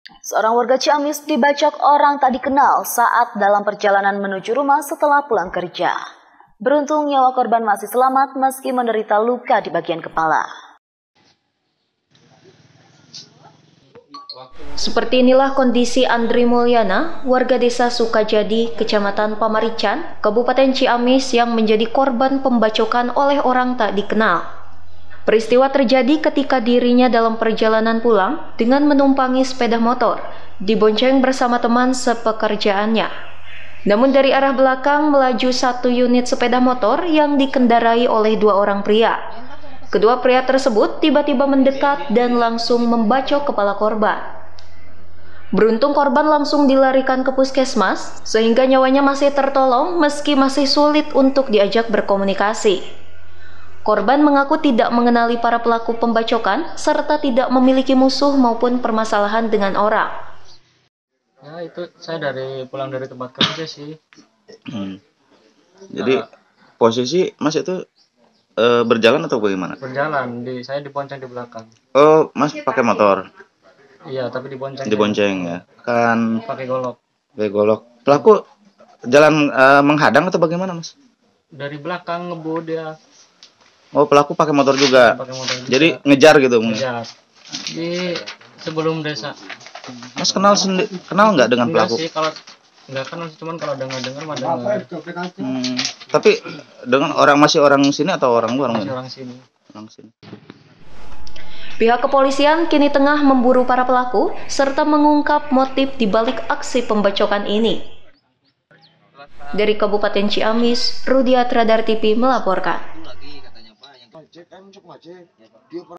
Seorang warga Ciamis dibacok orang tak dikenal saat dalam perjalanan menuju rumah setelah pulang kerja. Beruntung nyawa korban masih selamat meski menderita luka di bagian kepala. Seperti inilah kondisi Andri Mulyana, warga desa Sukajadi, Kecamatan Pamarican, Kabupaten Ciamis yang menjadi korban pembacokan oleh orang tak dikenal. Peristiwa terjadi ketika dirinya dalam perjalanan pulang dengan menumpangi sepeda motor, dibonceng bersama teman sepekerjaannya. Namun dari arah belakang melaju satu unit sepeda motor yang dikendarai oleh dua orang pria. Kedua pria tersebut tiba-tiba mendekat dan langsung membacok kepala korban. Beruntung korban langsung dilarikan ke puskesmas sehingga nyawanya masih tertolong meski masih sulit untuk diajak berkomunikasi. Korban mengaku tidak mengenali para pelaku pembacokan serta tidak memiliki musuh maupun permasalahan dengan orang. Ya itu saya pulang dari tempat kerja sih. Jadi posisi Mas itu berjalan atau bagaimana? Berjalan, saya dibonceng di belakang. Oh, Mas pakai motor? Iya, tapi dibonceng. Dibonceng ya. Kan pakai golok. Pakai golok. Pelaku jalan menghadang atau bagaimana, Mas? Dari belakang ngebut dia. Oh, pelaku pakai motor juga. Pakai motor juga. Jadi ngejar gitu. Ngejar. Di sebelum desa. Mas kenal nggak dengan pelaku? Enggak sih, kalau nggak kenal, cuman kalau dengar mah dengar. Tapi dengan masih orang sini atau orang luar? Masih orang sini. Orang sini. Pihak kepolisian kini tengah memburu para pelaku serta mengungkap motif di balik aksi pembacokan ini. Dari Kabupaten Ciamis, Rudiat Radar TV melaporkan.